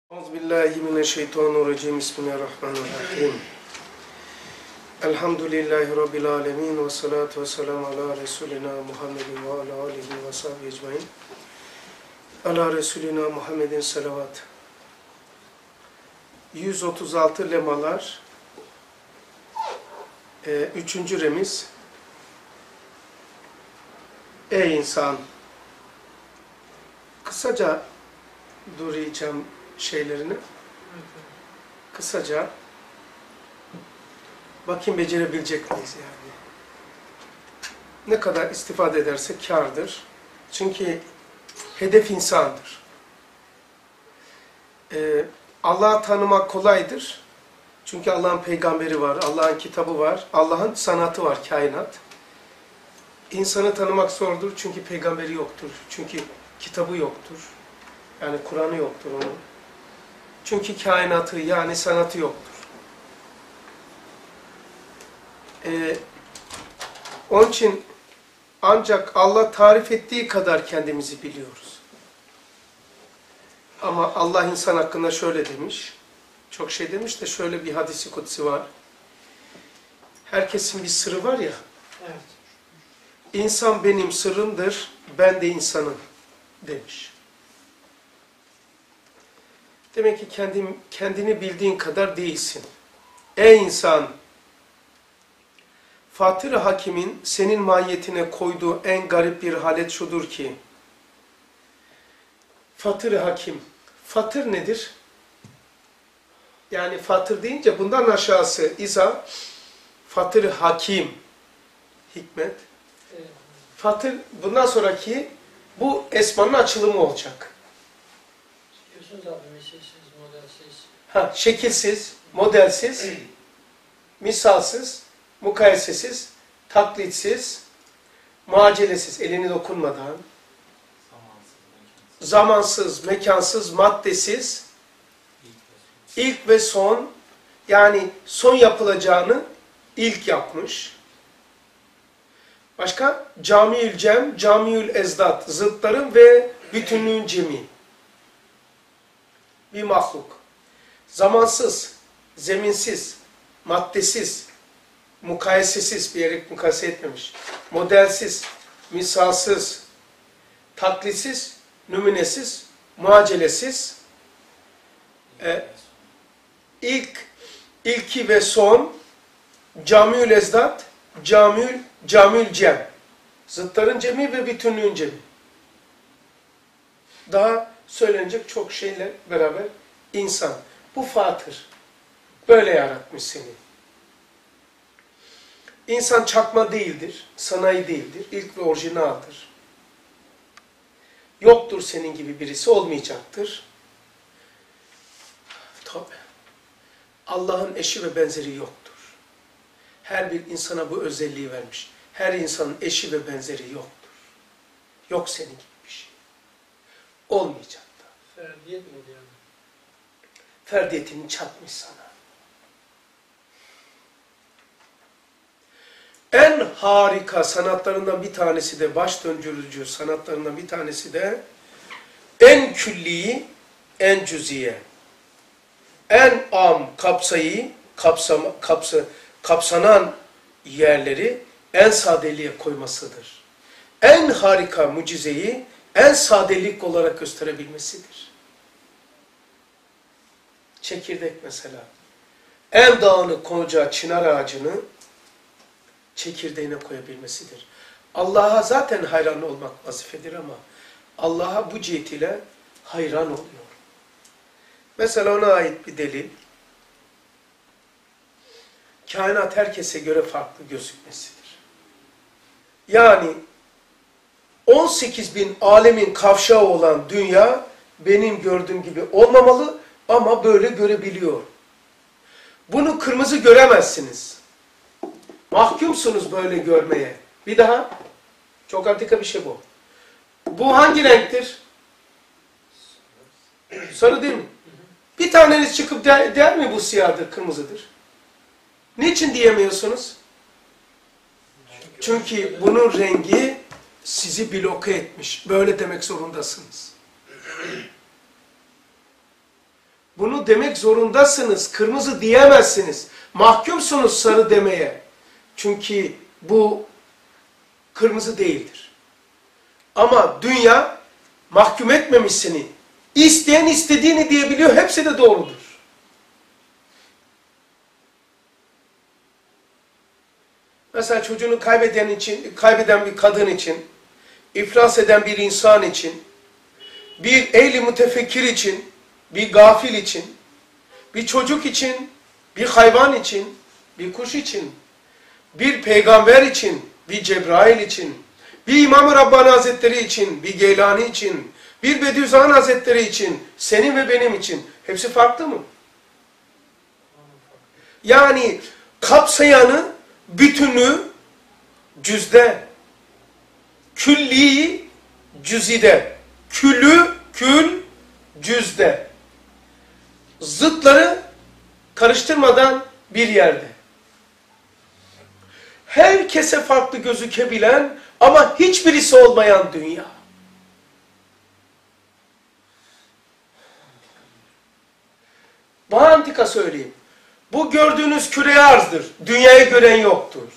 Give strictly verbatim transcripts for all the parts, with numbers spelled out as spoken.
Euzubillahimineşşeytanirracim. Bismillahirrahmanirrahim. Elhamdülillahi Rabbil alemin ve salatu ve selamu ala Resulina Muhammedin ve ala alihi ve sahbihi ecmain. Ala Resulina Muhammedin salavat. yüz otuz altı lemalar. Ee, üçüncü remiz. Ey insan! Kısaca duracağım şeylerini. Kısaca bakayım becerebilecek miyiz yani. Ne kadar istifade ederse kârdır. Çünkü hedef insandır. Ee, Allah'ı tanımak kolaydır. Çünkü Allah'ın peygamberi var, Allah'ın kitabı var, Allah'ın sanatı var, kainat. İnsanı tanımak zordur çünkü peygamberi yoktur. Çünkü kitabı yoktur. Yani Kur'an'ı yoktur onun. Çünkü kainatı yani sanatı yoktur. Ee, onun için ancak Allah tarif ettiği kadar kendimizi biliyoruz. Ama Allah insan hakkında şöyle demiş. Çok şey demiş de şöyle bir hadis-i kutsi var. Herkesin bir sırrı var ya. Evet. İnsan benim sırrımdır, ben de insanım demiş. Demek ki kendim, kendini bildiğin kadar değilsin. Ey insan! Fatır-ı Hakim'in senin mahiyetine koyduğu en garip bir halet şudur ki, Fatır-ı Hakim, Fatır nedir? Yani Fatır deyince bundan aşağısı İza, Fatır-ı Hakim, hikmet. Evet. Fatır, bundan sonraki bu esmanın açılımı olacak. Diyorsunuz abi, meselesiz, modelsiz. Ha, şekilsiz, modelsiz, misalsız, mukayesesiz, taklitsiz, muacelesiz, elini dokunmadan, zamansız, mekansız, maddesiz, ilk ve son, yani son yapılacağını ilk yapmış. Başka? Camiül cem, camiül ezdat, zıtların ve bütünlüğün cemi. Bir mahluk. Zamansız, zeminsiz, maddesiz, mukayesesiz, bir yere mukayese etmemiş. Modelsiz, misalsız, taklitsiz, nümunesiz, muacelesiz, e, ilk, ilki ve son, camiül ezdat, camiül, camiül cem. Zıtların cemi ve bütünlüğün cemi. Daha söylenecek çok şeyle beraber insan. Bu Fatır. Böyle yaratmış seni. İnsan çakma değildir, sanayi değildir, ilk ve orijinaldir. Yoktur senin gibi birisi, olmayacaktır. Tabii. Allah'ın eşi ve benzeri yoktur. Her bir insana bu özelliği vermiş. Her insanın eşi ve benzeri yoktur. Yok senin gibi bir şey. Olmayacak da. Ferdiyet mi yani? Ferdiyetini çatmış sana. En harika sanatlarından bir tanesi de, baş döndürücü sanatlarından bir tanesi de en külli, en cüziye, en am kapsayı, kapsama, kapsa, kapsanan yerleri en sadeliğe koymasıdır. En harika mucizeyi en sadelik olarak gösterebilmesidir. Çekirdek mesela. En dağınık koca çınar ağacını çekirdeğine koyabilmesidir. Allah'a zaten hayran olmak vazifedir ama Allah'a bu cihetiyle hayran oluyor. Mesela ona ait bir delil, kainat herkese göre farklı gözükmesidir. Yani on sekiz bin alemin kavşağı olan dünya benim gördüğüm gibi olmamalı ama böyle görebiliyor. Bunu kırmızı göremezsiniz. Mahkumsunuz böyle görmeye. Bir daha. Çok antika bir şey bu. Bu hangi renktir? Sarı değil mi? Bir taneniz çıkıp der, der mi bu siyahdır, kırmızıdır? Niçin diyemiyorsunuz? Çünkü bunun rengi sizi bloke etmiş. Böyle demek zorundasınız. Bunu demek zorundasınız. Kırmızı diyemezsiniz. Mahkumsunuz sarı demeye. Çünkü bu kırmızı değildir. Ama dünya mahkum etmemiş seni. İsteyen istediğini diyebiliyor. Hepsi de doğrudur. Mesela çocuğunu kaybeden için, kaybeden bir kadın için, iflas eden bir insan için, bir ehli mütefekkir için, bir gafil için, bir çocuk için, bir hayvan için, bir kuş için, bir peygamber için, bir Cebrail için, bir İmam-ı Rabbani Hazretleri için, bir Geylani için, bir Bediüzzaman Hazretleri için, senin ve benim için. Hepsi farklı mı? Yani kapsayanı, bütünü cüzde, külli cüzide, külü, kül, cüzde. Zıtları karıştırmadan bir yerde. Herkese farklı gözükebilen ama hiçbirisi olmayan dünya. Daha antika söyleyeyim. Bu gördüğünüz küre arzdır. Dünyayı gören yoktur.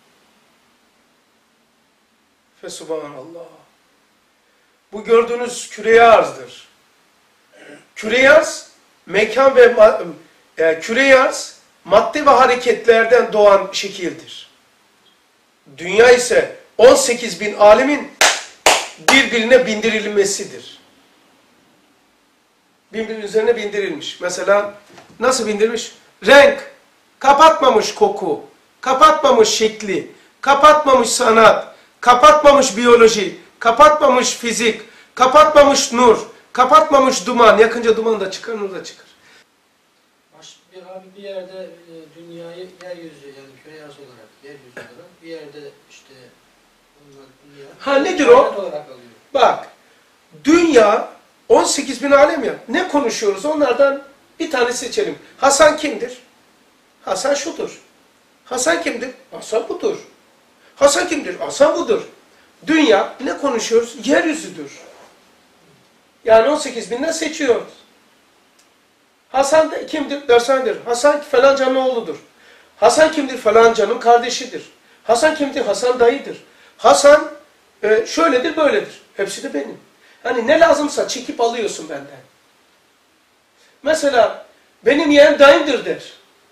Fesubhanallah. Bu gördüğünüz küre arzdır. Küre arz, mekan ve e, küre arz, madde ve hareketlerden doğan şekildir. Dünya ise on sekiz bin alemin birbirine bindirilmesidir. Birbirinin üzerine bindirilmiş. Mesela nasıl bindirilmiş? Renk, kapatmamış koku, kapatmamış şekli, kapatmamış sanat, kapatmamış biyoloji, kapatmamış fizik, kapatmamış nur, kapatmamış duman. Yakınca duman da çıkar, nur da çıkar. Bir abi bir yerde e, dünyayı yeryüzü yani küre arz olarak, yeryüzü olarak bir yerde işte bunlar dünya. Ha nedir o? Olarak alıyor. Bak, dünya on sekiz bin alem ya. Ne konuşuyoruz? Onlardan bir tane seçelim. Hasan kimdir? Hasan şudur. Hasan kimdir? Hasan budur. Hasan kimdir? Hasan budur. Dünya ne konuşuyoruz? Yeryüzüdür. Yani on sekiz binden seçiyoruz. Hasan da kimdir? Dersendir. Hasan falancanın oğludur. Hasan kimdir? Falancanın kardeşidir. Hasan kimdir? Hasan dayıdır. Hasan e, şöyledir, böyledir. Hepsi de benim. Hani ne lazımsa çekip alıyorsun benden. Mesela benim yeğen dayımdır der.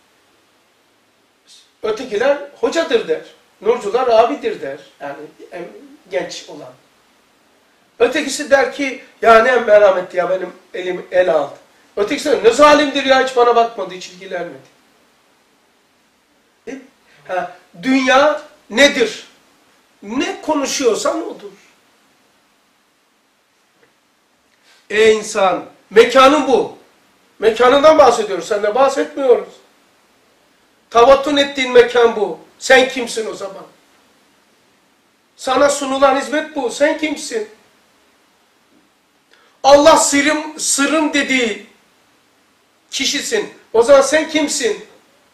Ötekiler hocadır der. Nurcular abidir der. Yani en genç olan. Ötekisi der ki ya ne merhametli ya benim elim el aldı. Ötekisi der, ne zalimdir ya hiç bana bakmadı, hiç ilgilenmedi. Ha, dünya nedir? Ne konuşuyorsan odur. Ey insan, mekanın bu. Mekanından bahsediyoruz, senden bahsetmiyoruz. Tavattun ettiğin mekan bu. Sen kimsin o zaman? Sana sunulan hizmet bu. Sen kimsin? Allah sırrım, sırrım dediği kişisin. O zaman sen kimsin?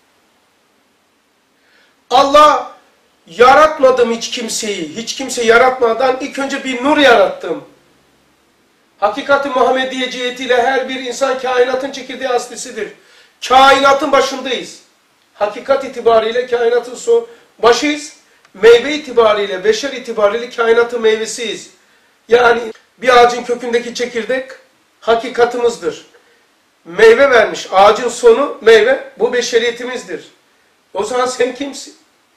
Allah yaratmadım hiç kimseyi. Hiç kimse yaratmadan ilk önce bir nur yarattım. Hakikat-ı Muhammediye cihetiyle her bir insan kainatın çekirdeği aslisidir. Kainatın başındayız. Hakikat itibariyle kainatın son başıyız. Meyve itibariyle, beşer itibariyle kainatın meyvesiyiz. Yani bir ağacın kökündeki çekirdek hakikatımızdır. Meyve vermiş. Ağacın sonu meyve. Bu beşeriyetimizdir. O zaman sen kimsin?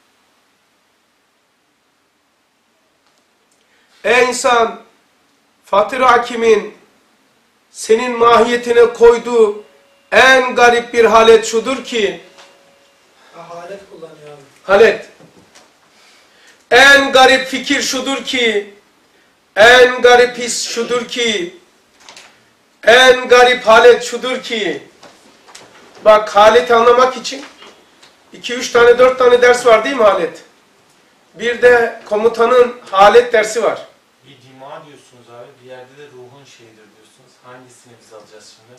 Ey insan, Fatır Hakim'in senin mahiyetine koyduğu en garip bir halet şudur ki, Ha, halet kullanıyor abi. halet. En garip fikir şudur ki, en garip his şudur ki, en garip halet şudur ki, bak haleti anlamak için iki üç tane dört tane ders var değil mi halet? Bir de komutanın halet dersi var. Bir dima diyorsunuz abi, bir yerde de ruhun şeyidir diyorsunuz. Hangisini biz alacağız şimdi?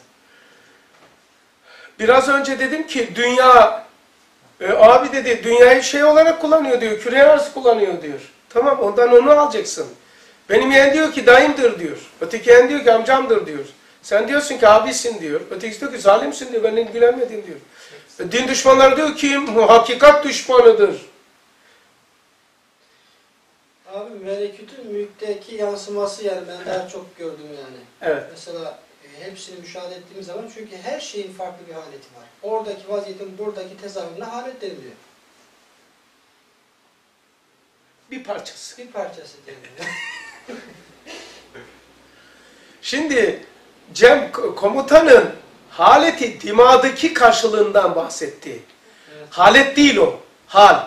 Biraz önce dedim ki dünya, e, abi dedi dünyayı şey olarak kullanıyor diyor, küre arz kullanıyor diyor. Tamam ondan onu alacaksın. Benim yeğen diyor ki dayımdır diyor. Öteki yeğen diyor ki amcamdır diyor. Sen diyorsun ki abisin diyor. Ötekisi diyor ki zalimsin diyor. Ben ilgilenmedim diyor. E, din düşmanları diyor ki hakikat düşmanıdır. Abi melekütün mülkteki yansıması yani ben daha çok gördüm yani. Evet. Mesela e, hepsini müşahede ettiğimiz zaman çünkü her şeyin farklı bir haleti var. Oradaki vaziyetin buradaki tezahürüne halet deniliyor. Bir parçası. Bir parçası deniliyor. Şimdi Cem komutanın haleti dimadaki karşılığından bahsetti. Evet. Halet değil o. Hal.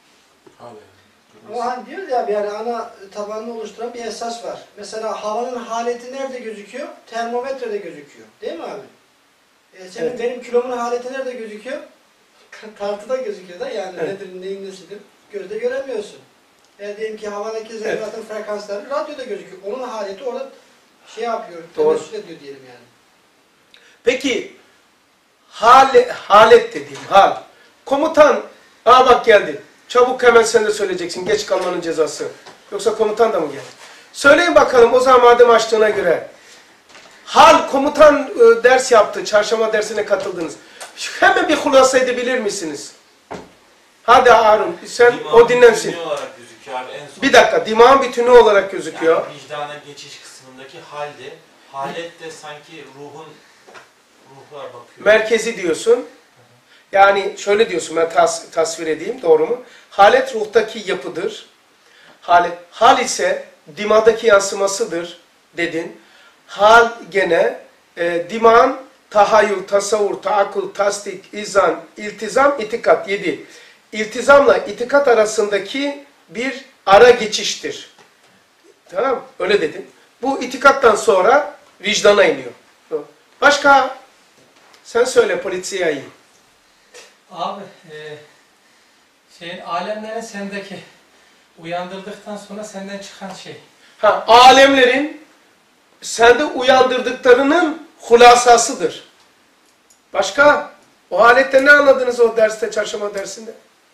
Ama hani diyoruz ya abi yani ana tabanını oluşturan bir esas var. Mesela havanın haleti nerede gözüküyor? Termometrede gözüküyor. Değil mi abi? E senin Evet. benim kilomun haleti nerede gözüküyor? Tartıda gözüküyor da yani Evet. nedir neyin nesidir? Gözde göremiyorsun. E diyelim ki havadaki zerratın evet. frekansları radyoda gözüküyor. Onun haleti orada şey yapıyor, temessül ediyor diyelim yani. Peki hale, halet dediğim hal. Komutan, aa bak geldi. Çabuk hemen sen de söyleyeceksin. Geç kalmanın cezası. Yoksa komutan da mı geldi? Söyleyin bakalım o zaman madem açtığına göre. Hal komutan e, ders yaptı. Çarşamba dersine katıldınız. Hemen bir hulasa edebilir misiniz? Hadi Harun sen Dimağın o dinlensin. bütünü olarak gözüküyor abi en son. Bir dakika dimağın bütünü olarak gözüküyor. Yani vicdana geçiş kısmındaki halde. Halet de sanki ruhun ruhlar bakıyor. Merkezi diyorsun. Yani şöyle diyorsun ben tas, tasvir edeyim doğru mu? Halet ruhtaki yapıdır. Halet, hal ise dimadaki yansımasıdır dedin. Hal gene e, diman, tahayyül, tasavvur, taakkul, tasdik, izan, iltizam, itikat yedi. İltizamla itikat arasındaki bir ara geçiştir. Tamam öyle dedin. Bu itikattan sonra vicdana iniyor. Başka? Sen söyle polisiyeyi. Abi, e, şeyin alemlerin sendeki uyandırdıktan sonra senden çıkan şey. Ha, alemlerin sende uyandırdıklarının hulasasıdır. Başka? O alette ne anladınız o derste, çarşamba dersinde?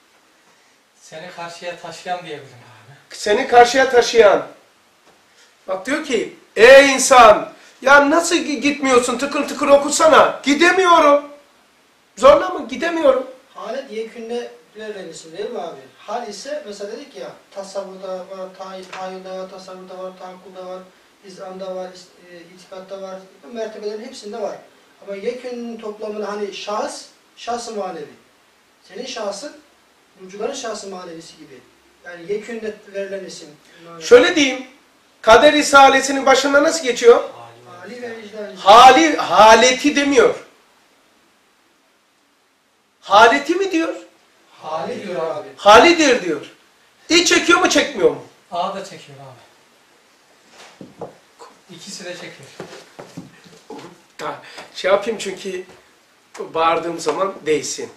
Seni karşıya taşıyan diyebilirim abi. Seni karşıya taşıyan. Bak diyor ki, ey insan, ya nasıl gitmiyorsun, tıkır tıkır okusana. Gidemiyorum. Zorla mı? Gidemiyorum. Halet yekünde verilen isim değil mi abi? Hal ise mesela dedik ya tasavvurda var, tahayyülde var, tasavvurda var, taakkulda var, izanda var, e, itikatta var, bu mertebelerin hepsinde var. Ama yekünün toplamını hani şahıs, şahs-ı manevi. Senin şahsın, rucuların şahs-ı manevisi gibi. Yani yekünde verilen isim. Şöyle diyeyim, Kader Risalesi'nin başında nasıl geçiyor? Hali ve vicdan. Hali, haleti demiyor. Haleti mi diyor? Hali diyor abi. Halidir diyor. İç çekiyor mu çekmiyor mu? A da çekiyor abi. İkisi de çekiyor. Ha, şey yapayım çünkü bağırdığım zaman değsin.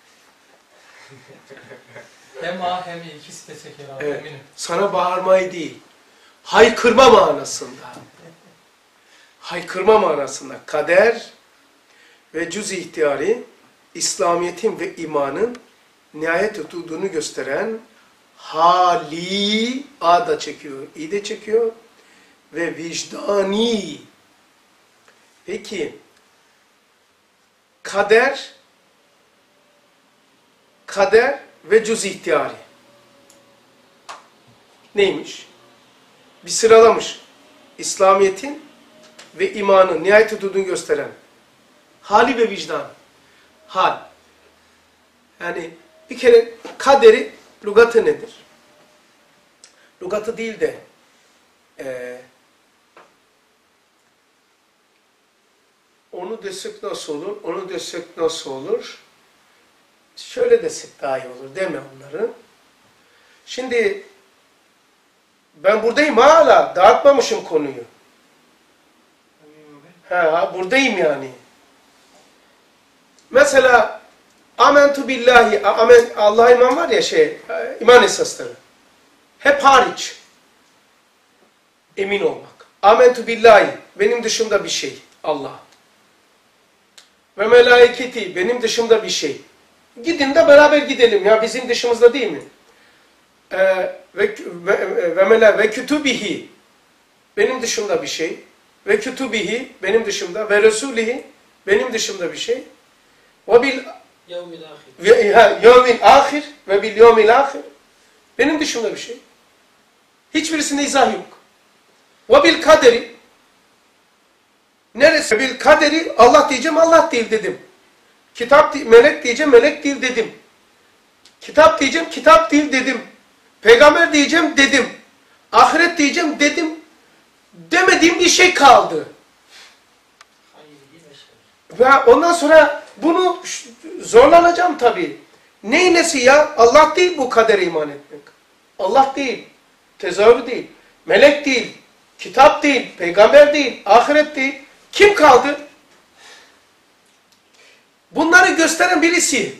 Hem A hem E ikisi de çekiyor abi Evet. eminim. Sana bağırmayı değil, haykırma manasında. Haykırma manasında. Kader ve cüz-i ihtiyari, İslamiyet'in ve imanın nihayet tutulduğunu gösteren hali, A da çekiyor, İ de çekiyor ve vicdani. Peki, kader, kader ve cüz-i ihtiyari. Neymiş? Bir sıralamış. İslamiyet'in ve imanın nihayet hududunu gösteren hali ve vicdan. Hal. Yani bir kere kaderi lügatı nedir? Lügatı değil de e, onu desek nasıl olur? Onu desek nasıl olur? Şöyle desek daha iyi olur. Deme onları. Şimdi ben buradayım hala. Dağıtmamışım konuyu. Ha, buradayım yani. Mesela amentu billahi, amen, Allah'a iman var ya şey, iman esasları. Hep hariç. Emin olmak. Amentu billahi, benim dışımda bir şey. Allah. Ve melaiketi, benim dışımda bir şey. Gidin de beraber gidelim ya, bizim dışımızda değil mi? Ee, ve ve ve, mela, ve kütübihi, benim dışımda bir şey. ve kütübihi benim dışımda ve resulihi benim dışımda bir şey. Ve bil Yevmil ahir. ve ha, yevmil ahir ve bil yevmil ahir benim dışımda bir şey. Hiçbirisinde izah yok. Ve bil kaderi neresi? Bil kaderi Allah diyeceğim Allah değil dedim. Kitap melek diyeceğim melek değil dedim. Kitap diyeceğim kitap değil dedim. Peygamber diyeceğim dedim. Ahiret diyeceğim dedim. Demediğim bir şey kaldı. Ve ondan sonra bunu zorlanacağım tabii. Neyin nesi ya? Allah değil bu kadere iman etmek. Allah değil. Tezahürü değil. Melek değil. Kitap değil. Peygamber değil. Ahiret değil. Kim kaldı? Bunları gösteren birisi.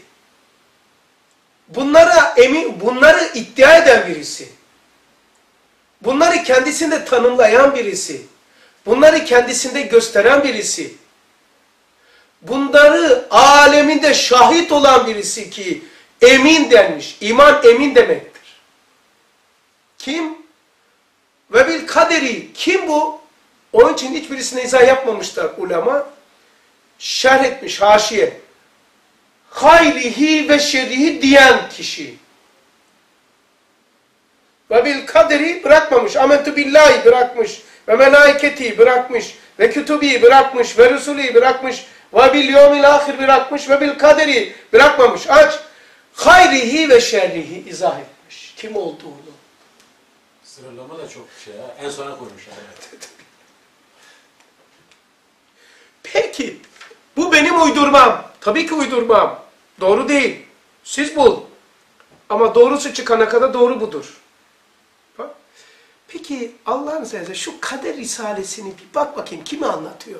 Bunlara emin, bunları iddia eden birisi. Bunları kendisinde tanımlayan birisi. Bunları kendisinde gösteren birisi. Bunları aleminde şahit olan birisi ki emin denmiş. İman emin demektir. Kim? Ve bil kaderi. Kim bu? Onun için hiçbirisine izah yapmamışlar ulema. Şerh etmiş haşiye. Hayrihi ve şerrihi diyen kişi. Ve bil kaderi bırakmamış. Amentu billahi bırakmış. Ve melaiketi bırakmış. Ve kütübi bırakmış. Ve resulü bırakmış. Ve bil yevmil ahir bırakmış. Ve bil kaderi bırakmamış. Aç. Hayrihi ve şerrihi izah etmiş. Kim olduğunu. Sıralama da çok şey ya. En sona koymuşlar. Peki. Bu benim uydurmam. Tabii ki uydurmam. Doğru değil. Siz bul. Ama doğrusu çıkana kadar doğru budur. Bak. Peki Allah'ın izniyle şu kader risalesini bir bak bakayım kimi anlatıyor?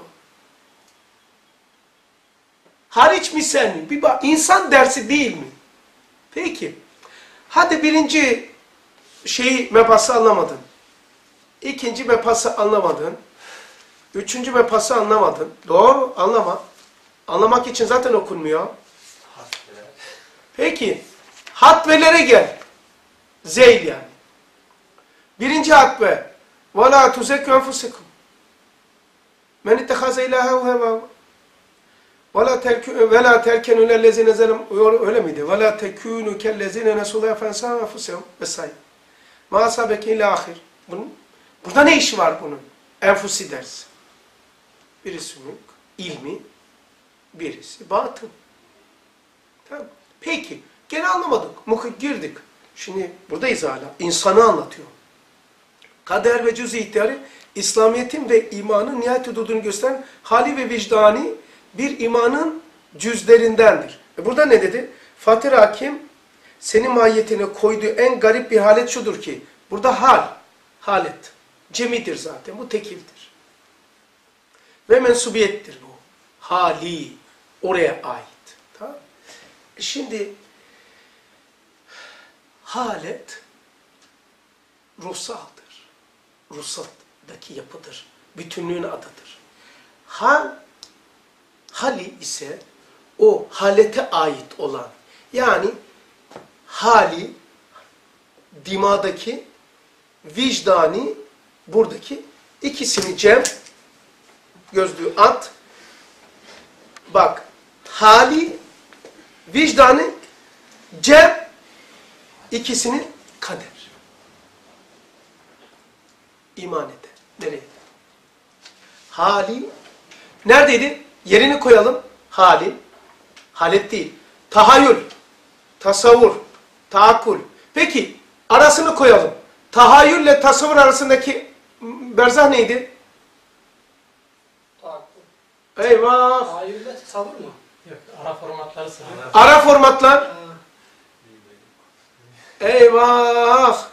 Hariç mi sen mi? Bir bak. İnsan dersi değil mi? Peki. Hadi birinci şeyi mebhası anlamadın. İkinci mebhası anlamadın. Üçüncü mebhası anlamadın. Doğru. Anlama. Anlamak için zaten okunmuyor. Peki. Hatvelere gel. Zeyl yani. Birinci hatve. وَلَا تُزَكُّ أَنْفُسَكُمْ مَنِ اتَّخَذَ إِلَٰهَهُ هَوَاهُ وَلَا تَرْكَنُوا لَلَّذِينَ زَلَمُوا öyle miydi? وَلَا تَكُونُوا كَلَّذِينَ نَسُوا اللّٰهَ فَانْسَاهُمْ أَنْفُسَهُمْ vesaire. مَا أَصَابَكَ إِلَّا آخِرٍ. Bunun, burada ne işi var bunun? Enfusi dersi. Birisi mülk, ilmi, birisi batın. Tamam. Peki, gene anlamadık. Muhit girdik. Şimdi buradayız hala. İnsanı anlatıyor. Kader ve cüz-i ihtiyarı, İslamiyet'in ve imanın nihayet hududunu gösteren hali ve vicdani bir imanın cüzlerindendir. E burada ne dedi? Fatih Hakim, senin mahiyetine koyduğu en garip bir halet şudur ki, burada hal, halet, cemidir zaten, bu tekildir. Ve mensubiyettir bu. Hali, oraya ait. Tamam. E şimdi, halet, ruhsaldır. Ruhsaldaki yapıdır. Bütünlüğün adıdır. Hal, hali ise o halete ait olan, yani hali, dimadaki, vicdani, buradaki ikisini cem, gözlüğü at, bak, hali, vicdanı, cem, ikisini kader. İman eder. Nereye? Hali, neredeydi? Yerini koyalım. Hali, halet değil. Tahayyül, tasavvur, taakkul. Peki, arasını koyalım. Tahayyülle tasavvur arasındaki berzah neydi? Taakkul. Eyvah! Tahayyülle tasavvur mu? Yok, ara formatları sırrı. Ara formatlar. Ha. Eyvah!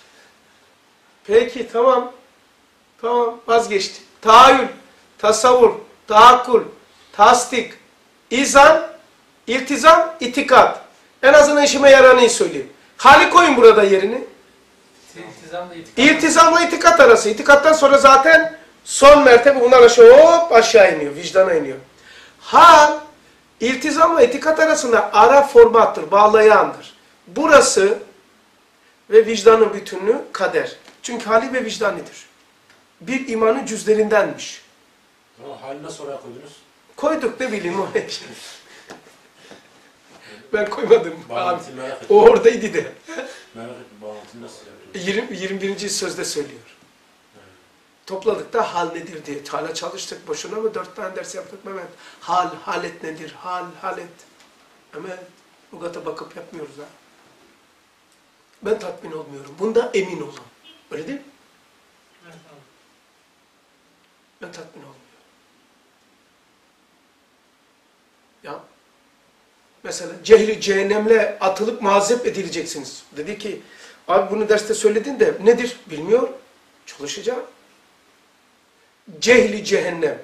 Peki, tamam. Tamam, vazgeçtim. Tahayyül, tasavvur, taakkul, tasdik, izan, iltizam, itikat. En azından işime yaranı söyleyeyim. Hali koyun burada yerini. İltizamla itikat. İltizamla itikat arası. İtikattan sonra zaten son mertebe bundan aşağı hop aşağı iniyor. Vicdana iniyor. Hal, iltizamla itikat arasında ara formattır, bağlayandır. Burası ve vicdanın bütünlüğü kader. Çünkü hali ve vicdanidir. bir imanın cüzlerindenmiş. Ama hali nasıl oraya koydunuz? Koyduk ne bileyim o. Ben koymadım. Abi, Bağlantıyı merak ettim. o oradaydı de. Merak ettim. Bağlantıyı nasıl yapıyorsunuz? yirmi, yirmi birinci sözde söylüyor. Topladık da hal nedir diye. Hala çalıştık. Boşuna mı dört tane ders yaptık Mehmet? Hal, halet nedir? Hal, halet. Mehmet, lugata bakıp yapmıyoruz ha. Ben tatmin olmuyorum. Bunda emin olun. Öyle değil mi? Evet abi. Ben tatmin olmuyorum. Ya, mesela cehli cehennemle atılıp mazep edileceksiniz. Dedi ki, abi bunu derste söyledin de nedir? Bilmiyor. Çalışacağım. Cehli cehennem.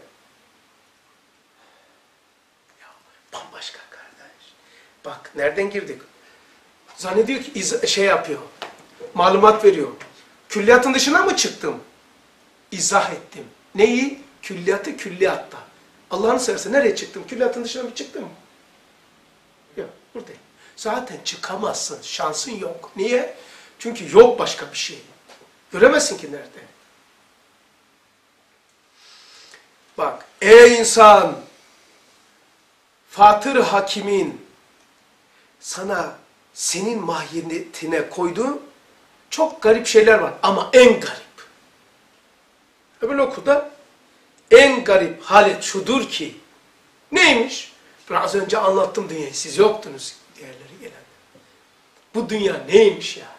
Ya, bambaşka kardeş. Bak, nereden girdik? Zannediyor ki iz şey yapıyor. Malumat veriyor. Külliyatın dışına mı çıktım? İzah ettim. Neyi? Külliyatı külliyatta. Allah'ını seversen nereye çıktım? Külliyatın dışına mı çıktım? Yok, buradayım. Zaten çıkamazsın. Şansın yok. Niye? Çünkü yok başka bir şey. Göremezsin ki nerede. Bak, ey insan, Fatır Hakim'in sana senin mahiyetine koyduğu çok garip şeyler var ama en garip. Öbür okuda en garip halet şudur ki, neymiş? Biraz önce anlattım dünyayı, siz yoktunuz diğerleri gelen. Bu dünya neymiş ya?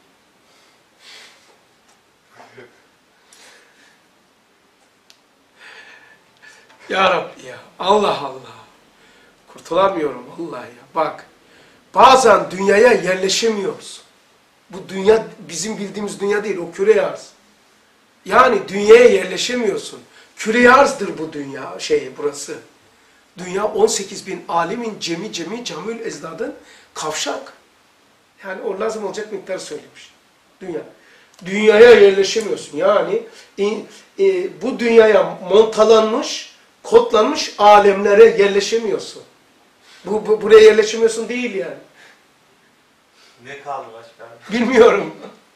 Ya Rabbi ya, Allah Allah. Kurtulamıyorum vallahi ya. Bak, bazen dünyaya yerleşemiyoruz. Bu dünya bizim bildiğimiz dünya değil, o küre arz. Yani dünyaya yerleşemiyorsun. Küre arzdır bu dünya, şey burası. Dünya on sekiz bin alimin cemi cemi camül ezdadın kavşak. Yani o lazım olacak miktarı söylemiş. Dünya. Dünyaya yerleşemiyorsun. Yani e, e, bu dünyaya montalanmış, kodlanmış alemlere yerleşemiyorsun. Bu, bu buraya yerleşemiyorsun değil yani. Ne kaldı başka? Bilmiyorum.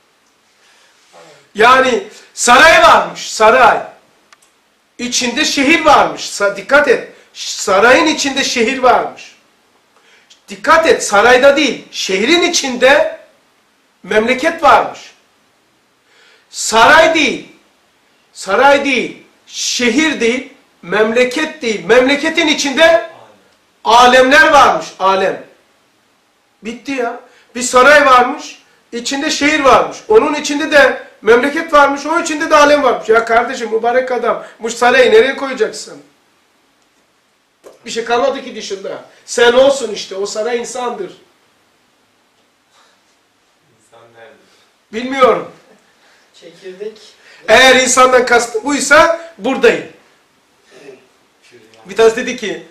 Yani saray varmış, saray. İçinde şehir varmış. Sa dikkat et. Sarayın içinde şehir varmış. Dikkat et, sarayda değil, şehrin içinde memleket varmış. Saray değil, saray değil, şehir değil, memleket değil. Memleketin içinde alemler varmış, alem. Bitti ya. Bir saray varmış, içinde şehir varmış. Onun içinde de memleket varmış, o içinde de alem varmış. Ya kardeşim, mübarek adam, bu sarayı nereye koyacaksın? Bir şey kalmadı ki dışında. Sen olsun işte, o saray insandır. İnsan nerededir? Bilmiyorum. Çekirdek. Eğer insandan kastım buysa buradayım. Bir tanesi dedi ki,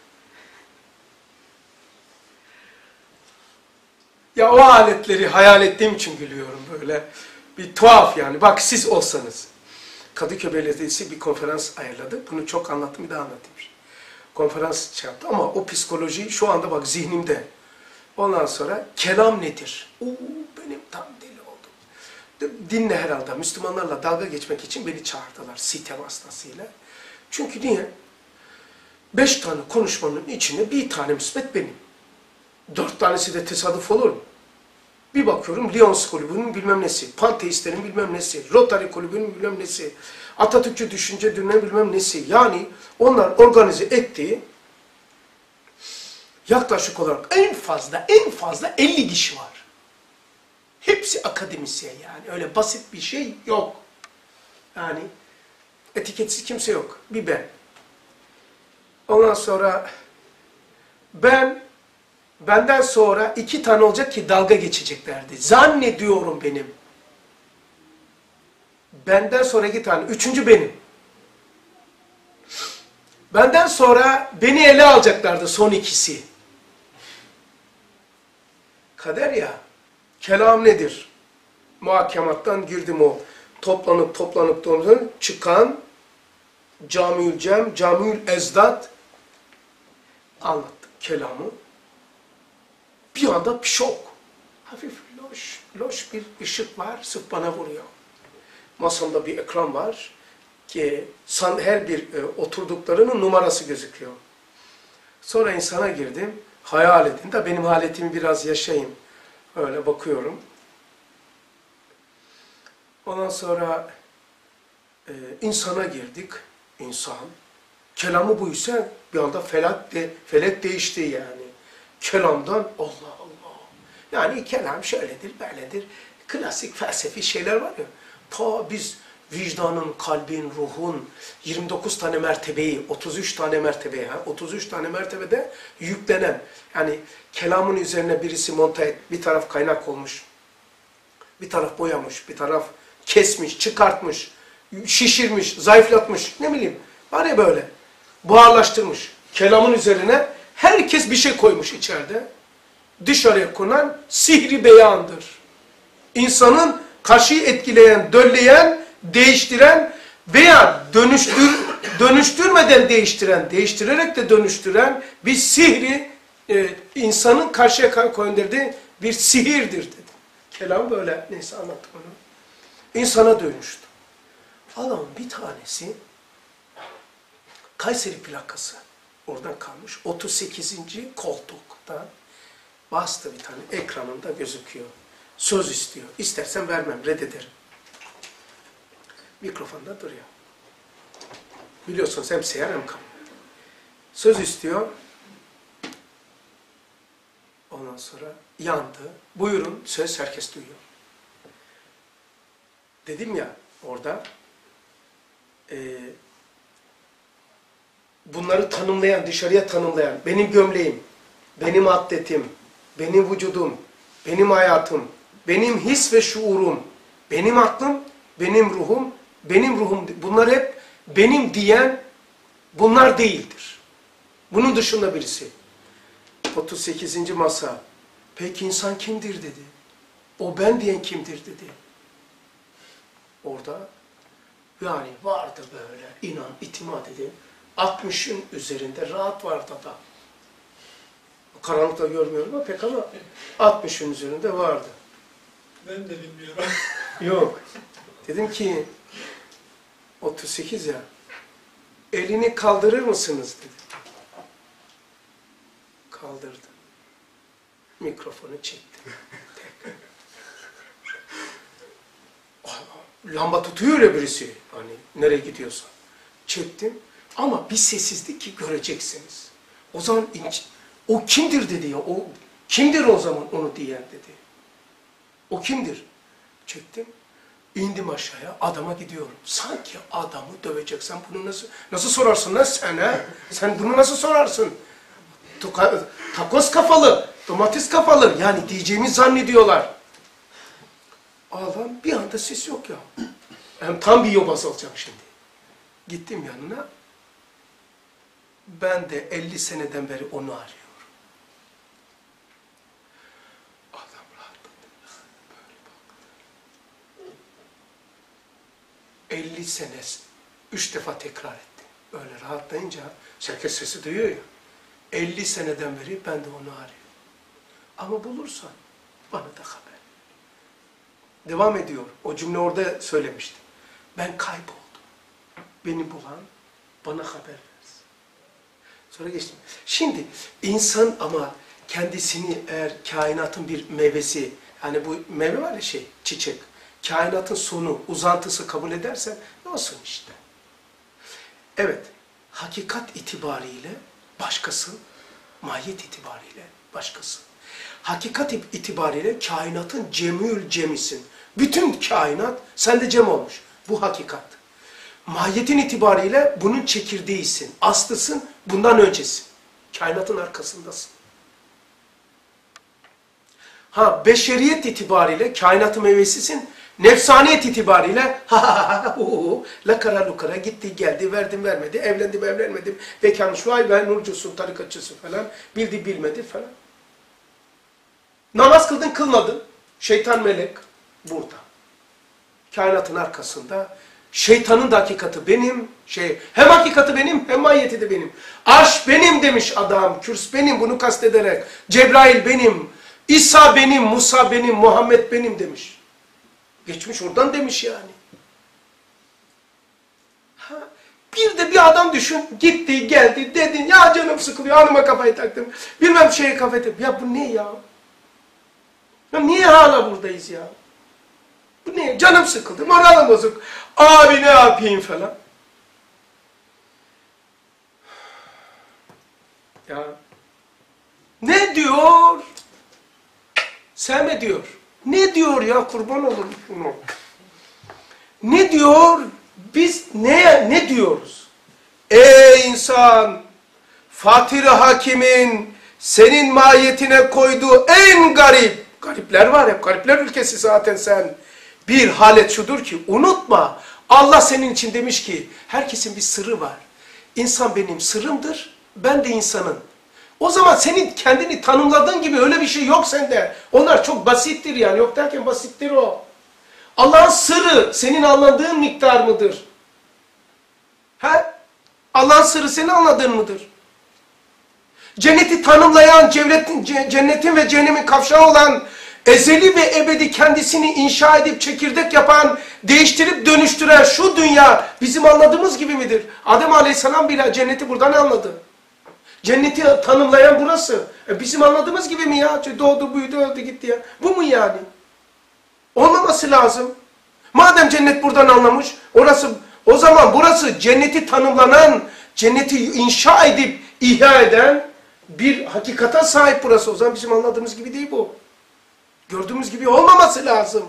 ya o aletleri hayal ettiğim için gülüyorum böyle. Bir tuhaf yani. Bak siz olsanız. Kadıköy Belediyesi bir konferans ayarladı. Bunu çok anlattım, bir daha anlatayım. Konferans şey yaptı ama o psikoloji şu anda bak zihnimde. Ondan sonra kelam nedir? Oo, benim tam deli oldum. Dinle herhalde. Müslümanlarla dalga geçmek için beni çağırdılar sitem hastasıyla. Çünkü niye? Beş tane konuşmanın içinde bir tane müsbet benim. Dört tanesi de tesadüf olur mu? Bir bakıyorum Lions Kulübü'nün bilmem nesi, Panteistlerin bilmem nesi, Rotary Kulübü'nün bilmem nesi, Atatürkçü düşünce dünyanın bilmem nesi. Yani onlar organize ettiği yaklaşık olarak en fazla en fazla elli kişi var. Hepsi akademisyen yani. Öyle basit bir şey yok. Yani etiketsiz kimse yok. Bir ben. Ondan sonra ben benden sonra iki tane olacak ki dalga geçeceklerdi. Zannediyorum benim. Benden sonra iki tane. Üçüncü benim. Benden sonra beni ele alacaklardı son ikisi. Kader ya. Kelam nedir? Muhakemattan girdim o. Toplanıp toplanıp toplanıp çıkan Camiül Cem, Camiül Ezdat anlattım kelamı. Bir anda bir şok. Hafif loş, loş bir ışık var, sırf bana vuruyor. Masamda bir ekran var. ki san, her bir e, oturduklarının numarası gözüküyor. Sonra insana girdim. Hayal edin de benim haletimi biraz yaşayın. Öyle bakıyorum. Ondan sonra e, insana girdik. İnsan. Kelamı buysa bir anda felak de, felek değişti yani. Kelamdan Allah Allah. Yani kelam şöyledir, böyledir. Klasik felsefi şeyler var ya. Ta biz vicdanın, kalbin, ruhun yirmi dokuz tane mertebeyi, otuz üç tane mertebeyi, otuz üç tane mertebede yüklenen, yani kelamın üzerine birisi monte et, bir taraf kaynak olmuş, bir taraf boyamış, bir taraf kesmiş, çıkartmış, şişirmiş, zayıflatmış, ne bileyim, var ya böyle, buharlaştırmış. Kelamın üzerine herkes bir şey koymuş içeride. Dışarıya konan sihri beyandır. İnsanın karşıyı etkileyen, dölleyen, değiştiren veya dönüştür, dönüştürmeden değiştiren, değiştirerek de dönüştüren bir sihri e, insanın karşıya gönderdiği bir sihirdir dedi. Kelam böyle, neyse anlattım onu. İnsana dönüştü. Adamın bir tanesi Kayseri plakası oradan kalmış. otuz sekizinci koltukta bastı bir tane, ekranında gözüküyor. Söz istiyor. İstersen vermem, reddederim. Mikrofonda duruyor. Biliyorsunuz hem seyyar hem kamera. Söz istiyor. Ondan sonra yandı. Buyurun, söz herkes duyuyor. Dedim ya orada e, bunları tanımlayan, dışarıya tanımlayan, benim gömleğim, benim atletim, benim vücudum, benim hayatım, benim his ve şuurum, benim aklım, benim ruhum, benim ruhum, bunlar hep benim diyen bunlar değildir. Bunun dışında birisi. otuz sekizinci masa. Peki insan kimdir dedi. O ben diyen kimdir dedi. Orada yani vardı böyle inan, itimat dedi. altmışın üzerinde rahat vardı da. Karanlıkta görmüyorum ama pek ama altmışın üzerinde vardı. Ben de bilmiyorum. Yok. Dedim ki otuz sekiz ya, elini kaldırır mısınız dedi. Kaldırdı. Mikrofonu çekti. Lamba tutuyor ya birisi. Hani nereye gidiyorsa. Çektim. Ama bir sessizlik ki göreceksiniz. O zaman o kimdir dedi ya. O kimdir o zaman onu diyen dedi. O kimdir? Çektim. İndim aşağıya, adama gidiyorum. Sanki adamı dövecek. Sen bunu nasıl nasıl sorarsın lan sen ha? Sen bunu nasıl sorarsın? Tuka, takoz kafalı, domates kafalı. Yani diyeceğimi zannediyorlar. Adam bir anda ses yok ya. Hem tam bir yobaz olacağım şimdi. Gittim yanına. Ben de elli seneden beri onu arıyorum. Adam rahatladı. Böyle baktı. elli sene, üç defa tekrar etti. Öyle rahatlayınca, herkes sesi duyuyor ya. elli seneden beri ben de onu arıyorum. Ama bulursan bana da haber. Devam ediyor. O cümle orada söylemiştim. Ben kayboldum. Beni bulan bana haber versin. Sonra geçtim. Şimdi insan ama kendisini eğer kainatın bir meyvesi, yani bu meyve var ya şey, çiçek, kainatın sonu, uzantısı kabul edersen ne olsun işte. Evet, hakikat itibariyle başkası, mahiyet itibariyle başkası. Hakikat itibariyle kainatın cemül cemisin. Bütün kainat sende cem olmuş. Bu hakikat. Mahiyetin itibariyle bunun çekirdeğisin, aslısın, bundan öncesin. Kainatın arkasındasın. Ha, beşeriyet itibariyle kainatın meyvesisin, nefsaniyet itibariyle ha ha ha hu la kara lukara gitti geldi verdim vermedi evlendim evlenmedim bekarmış vay ben nurcusun tarikatçısın falan bildi bilmedi falan. Namaz kıldın kılmadın şeytan melek burada. Kainatın arkasında şeytanın da hakikati benim şey hem hakikati benim hem mahiyeti de benim. Arş benim demiş adam, kürs benim bunu kastederek. Cebrail benim, İsa benim, Musa benim, Muhammed benim demiş. Geçmiş oradan demiş yani. Ha, bir de bir adam düşün, gitti, geldi, dedin, ya canım sıkılıyor, hanıma kafayı taktım, bilmem şeye kafayı taktım. Ya bu ne ya? Ya niye hala buradayız ya? Bu ne? Canım sıkıldı, moralim bozuk. Abi ne yapayım falan. Ya ne diyor? Sevme diyor. Ne diyor ya, kurban olurum şunu. Ne diyor? Biz ne ne diyoruz? Ey insan, Fatih-i Hakim'in senin mahiyetine koyduğu en garip, garipler var hep, garipler ülkesi zaten sen. Bir halet şudur ki, unutma, Allah senin için demiş ki, herkesin bir sırrı var. İnsan benim sırrımdır, ben de insanım. O zaman senin kendini tanımladığın gibi öyle bir şey yok sende. Onlar çok basittir yani, yok derken basittir o. Allah'ın sırrı senin anladığın miktar mıdır? He? Allah'ın sırrı senin anladığın mıdır? Cenneti tanımlayan, cennetin, cennetin ve cehennemin kavşağı olan, ezeli ve ebedi kendisini inşa edip çekirdek yapan, değiştirip dönüştüren şu dünya bizim anladığımız gibi midir? Adem Aleyhisselam bile cenneti buradan anladı. Cenneti tanımlayan burası. E bizim anladığımız gibi mi ya? Doğdu, büyüdü, öldü, gitti ya. Bu mu yani? Olmaması lazım. Madem cennet buradan anlamış, orası, o zaman burası cenneti tanımlanan, cenneti inşa edip ihya eden bir hakikata sahip burası. O zaman bizim anladığımız gibi değil bu. Gördüğümüz gibi olmaması lazım.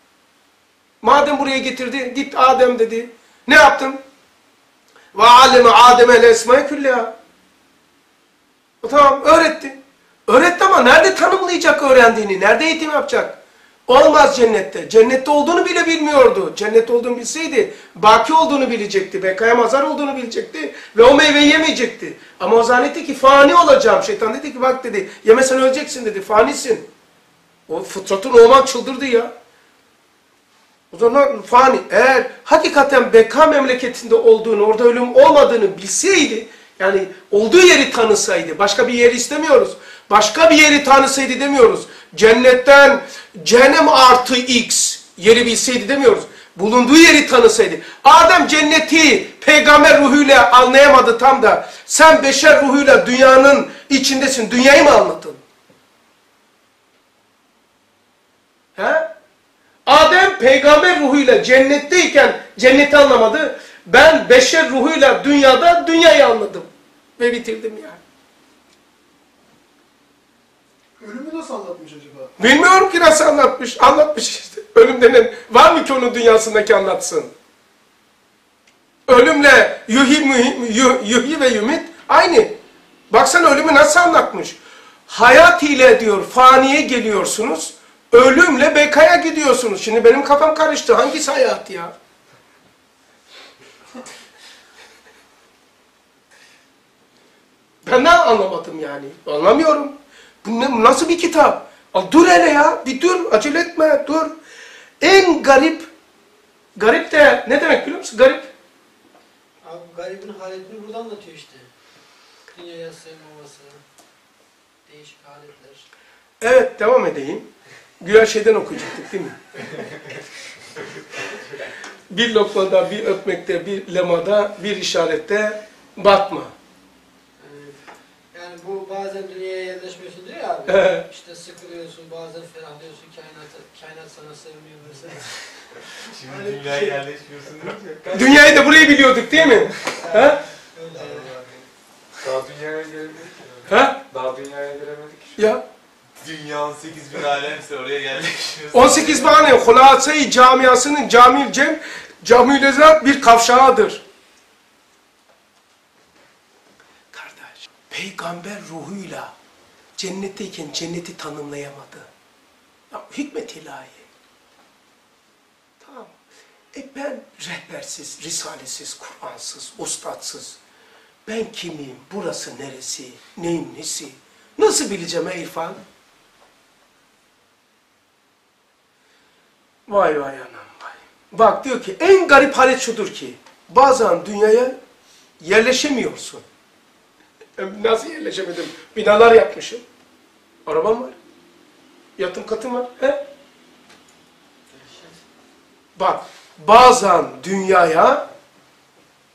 Madem buraya getirdi, git Adem dedi. Ne yaptın? Ve aleme Adem'e lesma'ye külliha. Tamam, öğretti. Öğretti ama nerede tanımlayacak öğrendiğini? Nerede eğitim yapacak? Olmaz cennette. Cennette olduğunu bile bilmiyordu. Cennette olduğunu bilseydi, baki olduğunu bilecekti. Bekaya mazhar olduğunu bilecekti. Ve o meyveyi yemeyecekti. Ama o zannetti ki fani olacağım. Şeytan dedi ki bak dedi, yemesen öleceksin dedi. Fanisin. O fıtratın olman çıldırdı ya. O zaman fani. Eğer hakikaten beka memleketinde olduğunu, orada ölüm olmadığını bilseydi, yani olduğu yeri tanısaydı, başka bir yeri istemiyoruz. Başka bir yeri tanısaydı demiyoruz. Cennetten cehennem artı X yeri bilseydi demiyoruz. Bulunduğu yeri tanısaydı. Adem cenneti peygamber ruhuyla anlayamadı tam da. Sen beşer ruhuyla dünyanın içindesin. Dünyayı mı anladın? He? Adem peygamber ruhuyla cennetteyken cenneti anlamadı. Ben beşer ruhuyla dünyada dünyayı anladım. Ve bitirdim yani. Ölümü nasıl anlatmış acaba? Bilmiyorum ki nasıl anlatmış. Anlatmış işte. Ölüm denen var mı ki onun dünyasındaki anlatsın? Ölümle yuhi, yuhi, yuhi ve yumit aynı. Baksana ölümü nasıl anlatmış. Hayat ile diyor faniye geliyorsunuz. Ölümle bekaya gidiyorsunuz. Şimdi benim kafam karıştı. Hangisi hayat ya? Ben de anlamadım yani. Anlamıyorum. Bu ne, nasıl bir kitap? Al, dur hele ya. Bir dur. Acele etme. Dur. En garip. Garip de ne demek biliyor musun? Garip. Abi garibin haletini burada anlatıyor işte. Dünyaya sığmaması, değişik haletler. Evet, devam edeyim. Güya şeyden okuyacaktık değil mi? Bir lokmada, bir öpmekte, bir lemada, bir işarette batma. Yani bu bazen dünyaya yerleşmiyorsun diyor ya abi. Evet. İşte sıkılıyorsun, bazen ferahlıyorsun, kainat, kainat sana sevmiyor mesela. Şimdi dünyaya yerleşmiyorsun değil mi? Dünyayı da burayı biliyorduk değil mi? Ha? Öyle. Daha dünyaya gelemedik. Ha? Daha dünyaya gelemedik. Ya. Dünya on sekiz bin alemse oraya yerleşmiyorsun. on sekiz bahane Hulasa-i Camiası'nın Cami-ül Cem, Cami-ül Ezat bir kavşağıdır. Kardeş, peygamber ruhuyla cennetteyken cenneti tanımlayamadı. Ya, hikmet ilahi. Tamam. E ben rehbersiz, risalesiz, Kur'ansız, ustatsız. Ben kimim, burası neresi, neyin nesi? Nasıl bileceğim ey İrfan? Vay vay anam vay. Bak diyor ki en garip halet şudur ki bazen dünyaya yerleşemiyorsun. Nasıl yerleşemedim? Binalar yapmışım. Arabam var. Yatım katım var. He? Bak bazen dünyaya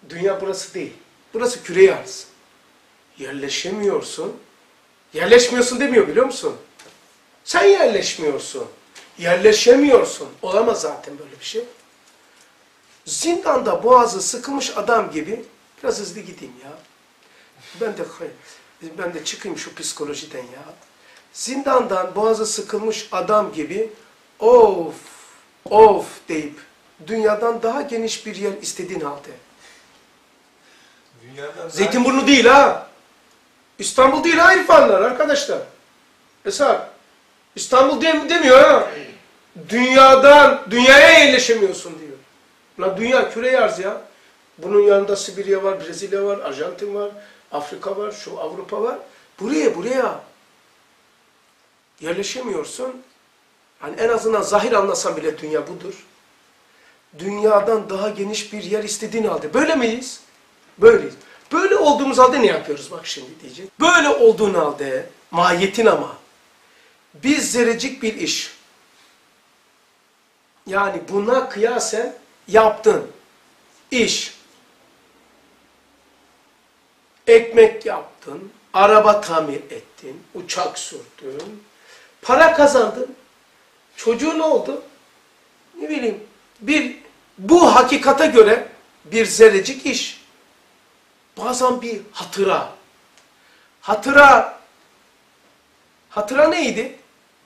Dünya burası değil. Burası küre arz. Yerleşemiyorsun. Yerleşmiyorsun demiyor biliyor musun? Sen yerleşmiyorsun. Yerleşemiyorsun. Olamaz zaten böyle bir şey. Zindanda boğazı sıkılmış adam gibi, biraz hızlı gideyim ya. Ben de ben de çıkayım şu psikolojiden ya. Zindandan boğazı sıkılmış adam gibi of of deyip dünyadan daha geniş bir yer istediğin halde. Dünyadan Zeytinburnu değil ha. İstanbul değil ha İrfanlar arkadaşlar. Esar. İstanbul dem demiyor ha. Dünyadan, dünyaya yerleşemiyorsun diyor. Lan dünya küre arz ya. Bunun yanında Sibirya var, Brezilya var, Arjantin var, Afrika var, şu Avrupa var. Buraya, buraya. Yerleşemiyorsun. Yani en azından zahir anlasan bile dünya budur. Dünyadan daha geniş bir yer istediğin halde. Böyle miyiz? Böyleyiz. Böyle olduğumuz halde ne yapıyoruz bak şimdi diyecek. Böyle olduğun halde, mahiyetin ama, biz zerrecik bir iş. Yani buna kıyasen yaptın iş. Ekmek yaptın, araba tamir ettin, uçak sürdün, para kazandın. Çocuğun oldu. Ne bileyim, bir bu hakikate göre bir zerrecik iş. Bazen bir hatıra. Hatıra, hatıra neydi?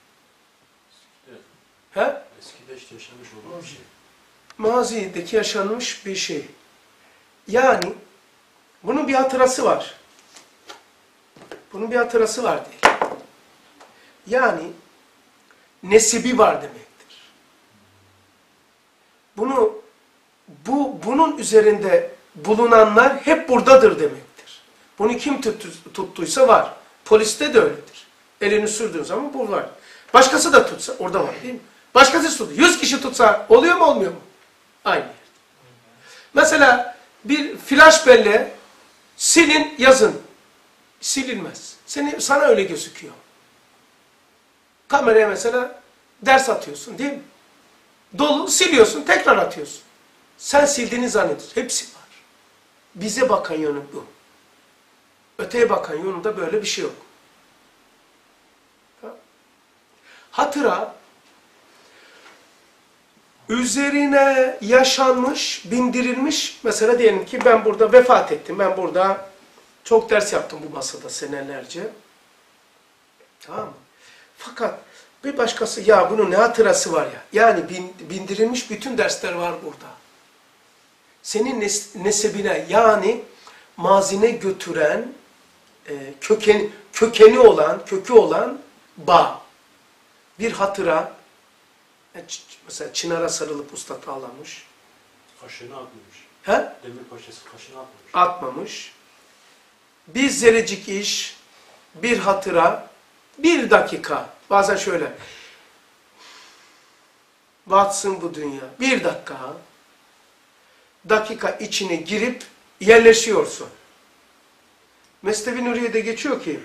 He? Eskide işte yaşamış olduğum bir şey. Mazideki yaşanmış bir şey. Yani bunun bir hatırası var. Bunun bir hatırası var değil. Yani nesibi var demektir. Bunu bu bunun üzerinde bulunanlar hep buradadır demektir. Bunu kim tuttu, tuttuysa var. Poliste de öyledir. Elini sürdüğün zaman bu var. Başkası da tutsa orada var değil mi? Başkası tuttu. Yüz kişi tutsa oluyor mu olmuyor mu? Aynı yer. Mesela bir flash belleğe silin yazın. Silinmez. Seni, sana öyle gözüküyor. Kameraya mesela ders atıyorsun değil mi? Dolu siliyorsun tekrar atıyorsun. Sen sildiğini zannediyorsun. Hepsi var. Bize bakan yönü bu. Öteye bakan yönünde böyle bir şey yok. Hatıra üzerine yaşanmış, bindirilmiş, mesela diyelim ki ben burada vefat ettim, ben burada çok ders yaptım bu masada senelerce. Tamam mı? Fakat bir başkası, ya bunun ne hatırası var ya, yani bindirilmiş bütün dersler var burada. Senin nes nesebine, yani mazine götüren, e, köken, kökeni olan, kökü olan bağ. Bir hatıra, mesela çınara sarılıp usta ağlamış. Kaşını atmamış. He? Demir parçası kaşını atmamış. Atmamış. Bir zerrecik iş, bir hatıra, bir dakika. Bazen şöyle. Batsın bu dünya. Bir dakika. Dakika içine girip yerleşiyorsun. Mesnevi Nuriye'de geçiyor ki,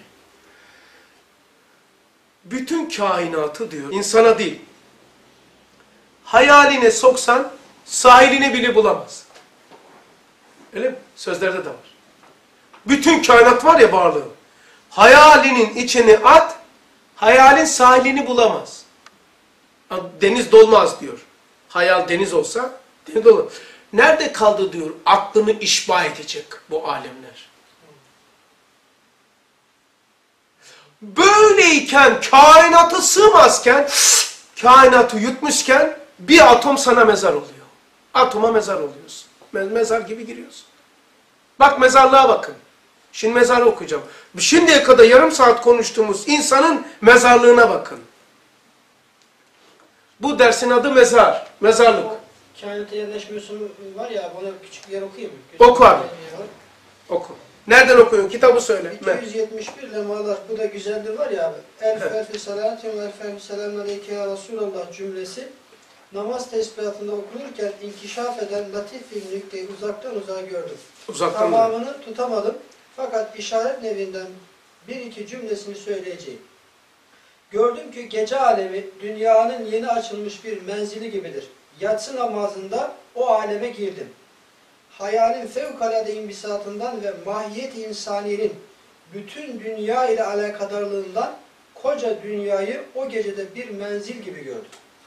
bütün kainatı diyor, insana değil, hayaline soksan sahilini bile bulamaz. Öyle mi? Sözlerde de var. Bütün kainat var ya varlığı. Hayalinin içine at, hayalin sahilini bulamaz. Deniz dolmaz diyor. Hayal deniz olsa deniz dolmaz. Nerede kaldı diyor, aklını işba edecek bu alemler. Böyleyken, kainatı sığmazken, kainatı yutmuşken bir atom sana mezar oluyor. Atoma mezar oluyorsun. Mezar gibi giriyorsun. Bak mezarlığa bakın. Şimdi mezarı okuyacağım. Şimdiye kadar yarım saat konuştuğumuz insanın mezarlığına bakın. Bu dersin adı mezar. Mezarlık. Kainata yerleşmiyorsun var ya, bana küçük bir yer okuyayım mı? Oku abi. Oku. Nereden okuyorsun? Kitabı söyle. iki yüz yetmiş bir lemalar, bu da güzeldir var ya abi. Elf elfi salatü ve elf elfi selamun aleyke ya Resulallah cümlesi namaz tesbihatında okunurken inkişaf eden latif bir nükteyi uzaktan uzağa gördüm. Uzaktan Tamamını mı? tutamadım. Fakat işaret nevinden bir iki cümlesini söyleyeceğim. Gördüm ki gece alemi dünyanın yeni açılmış bir menzili gibidir. Yatsı namazında o aleme girdim. hayalin fevkalade imbisatından ve mahiyet-i insaniyenin bütün dünya ile alakadarlığından koca dünyayı o gecede bir menzil gibi gördüm.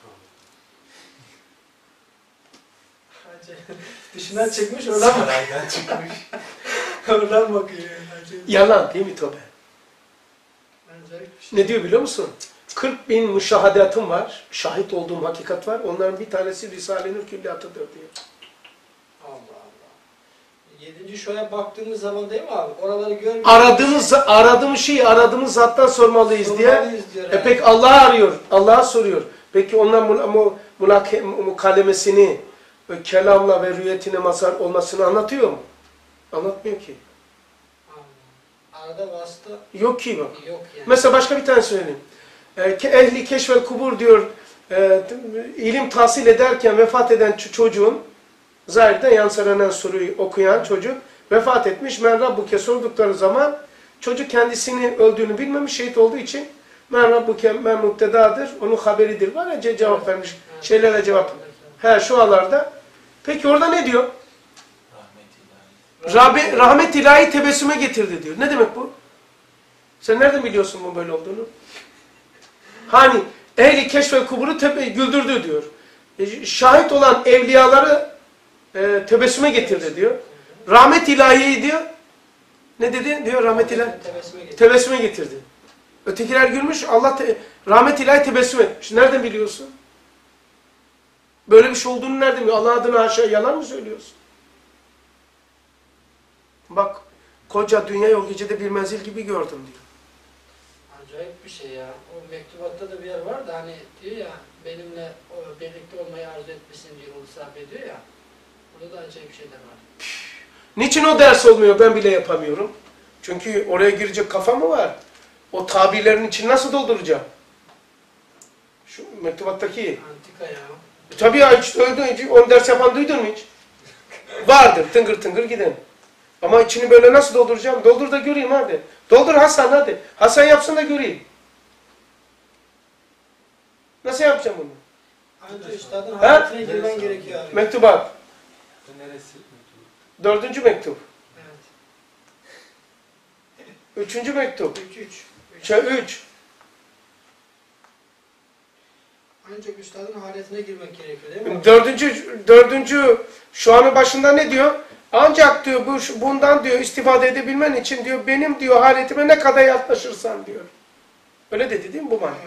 Dışından çıkmış, oradan, Saraydan çıkmış. oradan bakıyor. Yalan değil mi Tobe? Acayip bir şey. Ne diyor biliyor musun? kırk bin müşahadatım var, şahit olduğum hakikat var. Onların bir tanesi Risale-i Külliyatı'dır diyor. Allah Allah. Yedinci şoya baktığımız zaman değil mi abi? Oraları görmüyoruz. Aradığımız, aradığımız şeyi aradığımız zattan sormalıyız diye. Sormalıyız diyor, E he. pek Allah'ı arıyor, Allah'a soruyor. Peki onların mu, mu, mukalemesini, e, kelamla ve rüyetine mazhar olmasını anlatıyor mu? Anlatmıyor ki. Allah. Arada vasıta Yok ki bak. yok yani. Mesela başka bir tane söyleyeyim. E, ehli keşfel kubur diyor, e, ilim tahsil ederken vefat eden ç- çocuğun, zahirden yansıranan soruyu okuyan çocuk vefat etmiş. Men Rabbuke sordukları zaman çocuk kendisini öldüğünü bilmemiş, şehit olduğu için men Rabbuke men mubtedadır, onun haberidir var ya ce- cevap vermiş. Şeylere cevap. He şu alarda. Peki orada ne diyor? Rahmet ilahi. Rahmet, rahmet ilahi tebessüme getirdi diyor. Ne demek bu? Sen nereden biliyorsun bu böyle olduğunu? Hani ehli keşfel kuburu tebe, güldürdü diyor. E, şahit olan evliyaları e, tebessüme getirdi diyor. Rahmet ilahiyi diyor. Ne dedi? Diyor rahmet ilahi. Tebessüme getirdi. Tebessüme getirdi. Ötekiler gülmüş. Allah te, rahmet ilahi tebessüm etmiş. Nereden biliyorsun? Böyle bir şey olduğunu nereden biliyorsun? Allah adına aşağı yalan mı söylüyorsun? Bak koca dünyayı o gecede bir menzil gibi gördüm diyor. Acayip bir şey ya. O mektubatta da bir yer var da hani diyor ya benimle o, birlikte olmayı arzu etmesin diyor, onu sahibi diyor ya. Burada da acayip şeyler var. Niçin o ders olmuyor? Ben bile yapamıyorum. Çünkü oraya girecek kafa mı var? O tabirlerin için nasıl dolduracağım? Şu mektubattaki. Antika ya. E, tabii ya hiç öldü. Onu ders yapan duydun mu hiç? Vardır. Tıngır tıngır gidin. Ama içini böyle nasıl dolduracağım? Doldur da göreyim hadi. Doldur Hasan hadi. Hasan yapsın da göreyim. Nasıl yapacağım bunu? Anca üstadın Ha? hayatına girmen gerekiyor abi. Mektubat. Neresi? Dördüncü mektup. Evet. Üçüncü mektup. Üç, üç. üç. Şey, üç. Ancak üstadın haletine girmek gerekiyor değil mi? Dördüncü, dördüncü şu anın başında ne diyor? Ancak diyor bu, bundan diyor istifade edebilmen için diyor benim diyor haletime ne kadar yaklaşırsan diyor. Öyle dedi değil mi bu manada? Evet.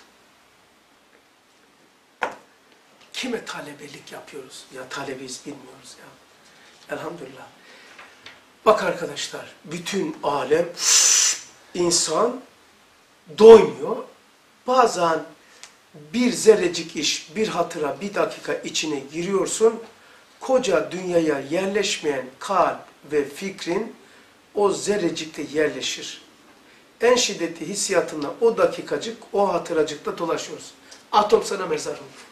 Kime talebelik yapıyoruz? Ya talebeyiz bilmiyoruz ya. Elhamdülillah. Bak arkadaşlar, bütün alem, insan doymuyor. Bazen bir zerrecik iş, bir hatıra, bir dakika içine giriyorsun. Koca dünyaya yerleşmeyen kalp ve fikrin o zerrecikte yerleşir. En şiddetli hissiyatınla o dakikacık, o hatıracıkta dolaşıyoruz. Atom sana mezar olur.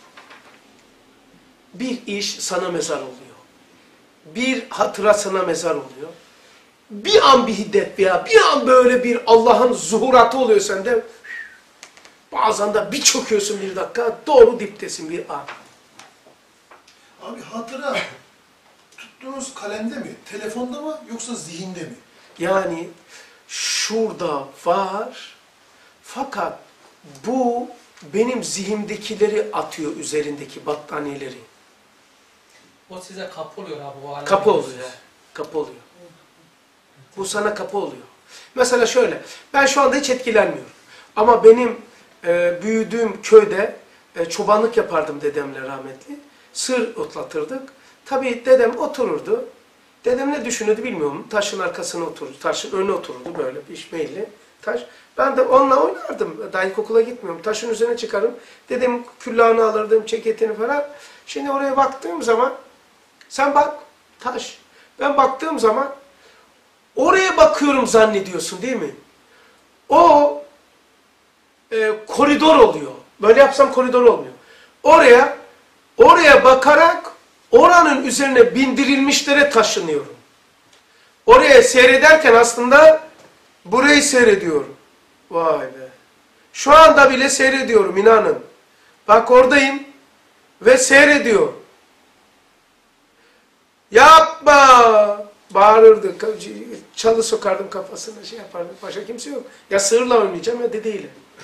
Bir iş sana mezar oluyor. Bir hatıra sana mezar oluyor. Bir an bir hiddet veya bir an böyle bir Allah'ın zuhuratı oluyor sende. Bazen de bir çöküyorsun bir dakika, doğru diptesin bir an. Abi hatıra tuttuğunuz kalemde mi, telefonda mı yoksa zihinde mi? Yani şurada var, fakat bu benim zihnimdekileri atıyor, üzerindeki battaniyeleri. O size kapı oluyor abi. O Kapı oluyor. Kapı oluyor. Bu sana kapı oluyor. Mesela şöyle, ben şu anda hiç etkilenmiyorum. Ama benim e, büyüdüğüm köyde e, çobanlık yapardım dedemle rahmetli. Sır otlatırdık. Tabii dedem otururdu. Dedem ne düşünürdü bilmiyorum. Taşın arkasına otururdu. Taşın önüne otururdu böyle pişmeyli taş. Ben de onunla oynardım. Daha ilkokula gitmiyorum. Taşın üzerine çıkarım. Dedem küllağını alırdım, ceketini falan. Şimdi oraya baktığım zaman, sen bak taş. Ben baktığım zaman oraya bakıyorum zannediyorsun değil mi? O e, koridor oluyor. Böyle yapsam koridor olmuyor. Oraya, oraya bakarak oranın üzerine bindirilmişlere taşınıyorum. Oraya seyrederken aslında burayı seyrediyorum. Vay be. Şu anda bile seyrediyorum inanın. Bak oradayım ve seyrediyorum. Yapma! Bağırırdı. Çalı sokardım kafasına, şey yapardım. Başka kimse yok. Ya sığırla oynayacağım ya dedeyle.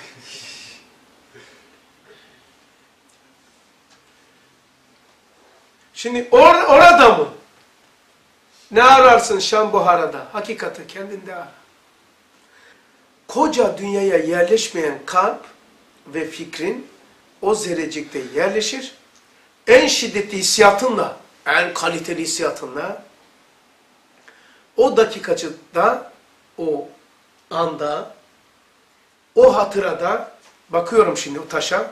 Şimdi or orada mı? Ne ararsın Şam Buhara'da? Hakikati kendinde ara. Koca dünyaya yerleşmeyen kalp ve fikrin o zerrecikte yerleşir. En şiddetli hissiyatınla, en kaliteli hissiyatınla o dakikacıda, o anda, o hatırada, bakıyorum şimdi o taşa.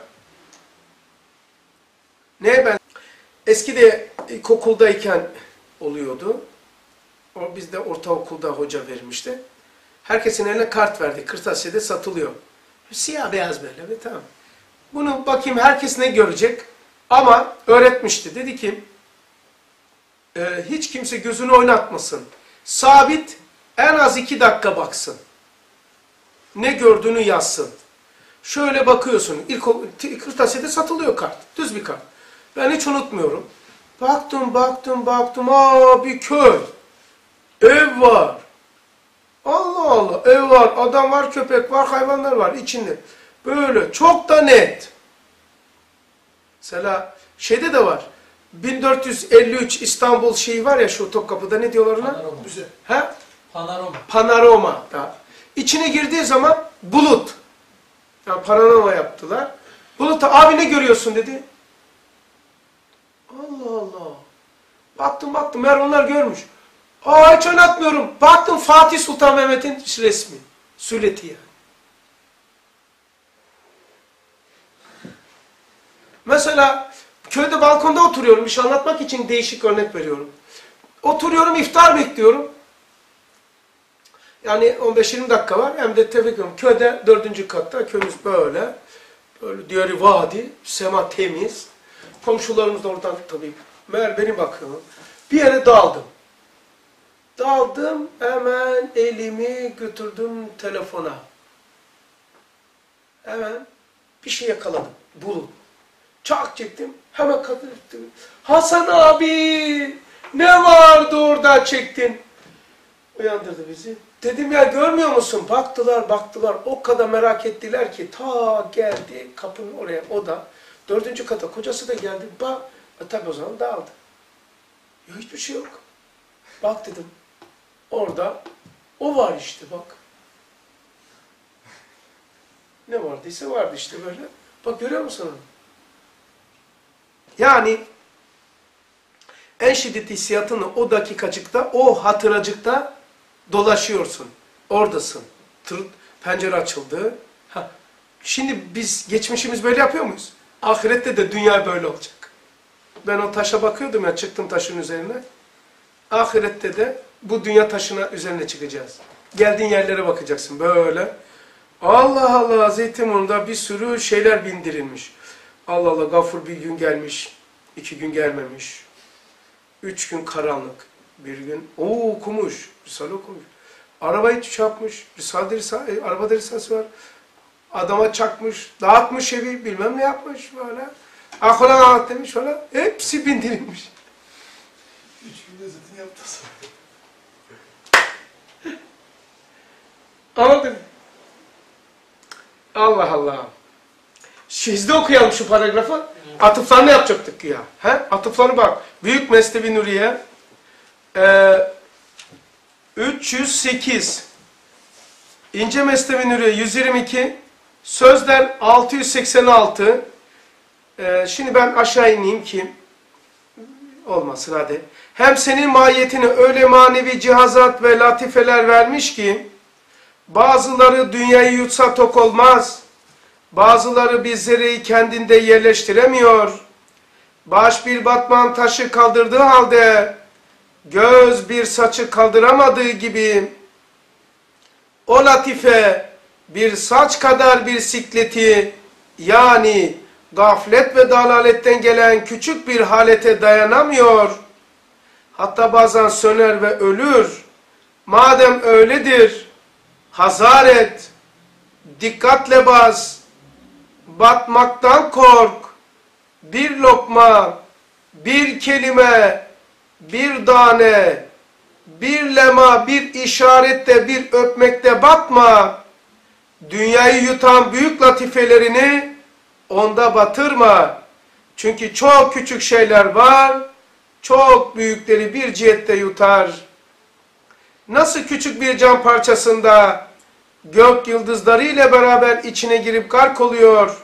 Ne ben? Eskide ilkokuldayken oluyordu. O bizde ortaokulda hoca vermişti. Herkesin eline kart verdi. Kırtasiyede satılıyor. Siyah beyaz böyle bir tamam. Bunu bakayım herkes ne görecek? Ama öğretmişti. Dedi ki e, hiç kimse gözünü oynatmasın. Sabit en az iki dakika baksın. Ne gördüğünü yazsın. Şöyle bakıyorsun. İlk kırtasiyede satılıyor kart. Düz bir kart. Ben hiç unutmuyorum. Baktım, baktım, baktım. Aa bir köy. Ev var. Allah Allah. Ev var, adam var, köpek var, hayvanlar var içinde. Böyle çok da net. Mesela şeyde de var. bin dört yüz elli üç İstanbul şeyi var ya şu Topkapı'da ne diyorlar ona? Panorama. Müze. He? Panorama. Panorama. Da. İçine girdiği zaman bulut. Yani panorama yaptılar. Bulut'a abi ne görüyorsun dedi. Allah Allah. Baktım baktım meğer onlar görmüş. Aa hiç oynatmıyorum. Baktım Fatih Sultan Mehmet'in resmi. Sületi yani. Mesela köyde balkonda oturuyorum. Bir şey anlatmak için değişik örnek veriyorum. Oturuyorum iftar bekliyorum. Yani on beş yirmi dakika var. Hem de tebrik ediyorum. Köyde dördüncü katta. Köyümüz böyle. Böyle diğeri vadi. Sema temiz. Komşularımız da oradan tabii. Meğer beni bakıyorum. Bir yere daldım. Daldım, hemen elimi götürdüm telefona. Hemen bir şey yakaladım, bulut. Çak çektim, hemen kadın ettim. Hasan abi, ne vardı orada çektin? Uyandırdı bizi. Dedim ya görmüyor musun? Baktılar, baktılar. O kadar merak ettiler ki ta geldi kapının oraya, o da. Dördüncü kata, kocası da geldi. Bak, e, tabii o zaman dağıldı. Ya hiçbir şey yok. Bak dedim. Orada o var işte bak. Ne vardıysa vardı işte böyle. Bak görüyor musun onu? Yani en şiddetli hissiyatını o dakikacıkta, o hatıracıkta dolaşıyorsun. Oradasın. Tır, pencere açıldı. Ha. Şimdi biz geçmişimiz böyle yapıyor muyuz? Ahirette de dünya böyle olacak. Ben o taşa bakıyordum ya, çıktım taşın üzerine. Ahirette de bu dünya taşına üzerine çıkacağız. Geldiğin yerlere bakacaksın böyle. Allah Allah, Zeytinburnu'nda bir sürü şeyler bindirilmiş. Allah Allah, Gafur bir gün gelmiş, iki gün gelmemiş. Üç gün karanlık, bir gün o okumuş, Risale okumuş. Arabayı çarpmış, Risale, Risale, arabada Risalesi var. Adama çakmış, dağıtmış evi, bilmem ne yapmış böyle. Akılan anlat demiş falan. Hepsi bindirilmiş. Üç günde zaten yaptı sonra. Anladın mı? Allah Allah. Sizde okuyalım şu paragrafı. Atıflarını yapacaktık ya. He? Atıfları bak. Büyük Mesnevi Nuriye ee, üç yüz sekiz İnce Mesnevi Nuriye yüz yirmi iki Sözler altı yüz seksen altı ee, Şimdi ben aşağı ineyim ki olmasın hadi. Hem senin mahiyetine öyle manevi cihazat ve latifeler vermiş ki bazıları dünyayı yutsa tok olmaz. Bazıları bir zerreyi kendinde yerleştiremiyor. Baş bir batman taşı kaldırdığı halde göz bir saçı kaldıramadığı gibi o latife bir saç kadar bir sikleti yani gaflet ve dalaletten gelen küçük bir halete dayanamıyor. Hatta bazen söner ve ölür. Madem öyledir, hazar et, dikkatle bas, batmaktan kork, bir lokma, bir kelime, bir tane, bir lema, bir işarette, bir öpmekte batma. Dünyayı yutan büyük latifelerini onda batırma. Çünkü çok küçük şeyler var, çok büyükleri bir cihette yutar. Nasıl küçük bir cam parçasında gök yıldızları ile beraber içine girip gark oluyor.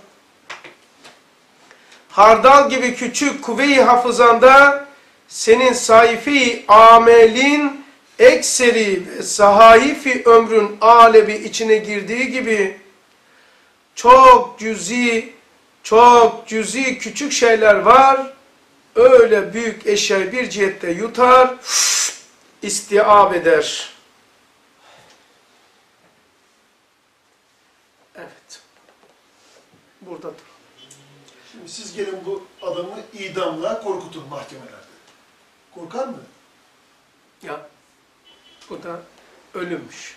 Hardal gibi küçük kuvve-i hafızanda senin sayfi amelin ekseri ve sahaifi ömrün alebi içine girdiği gibi çok cüzi, çok cüzi küçük şeyler var. Öyle büyük eşyayı bir cihette yutar, istiab eder. Evet. Burada dur. Şimdi siz gelin bu adamı idamla korkutun mahkemelerde. Korkar mı? Ya, bu da ölümmüş.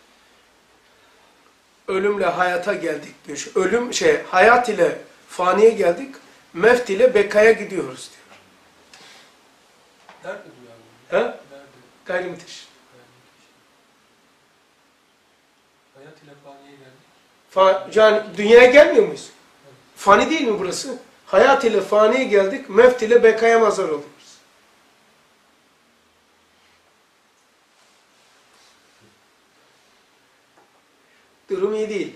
Ölümle hayata geldik diyor. Ölüm şey, hayat ile faniye geldik, mevt ile bekaya gidiyoruz diyor. Nerede bu yani? He? Nerede? Gayrimüthiş. Hayat ile faniye geldik. Fa yani dünyaya gelmiyor muyuz? Fani değil mi burası? Hayat ile faniye geldik, mevt ile bekaya mazhar oluyoruz. Durum iyi değil.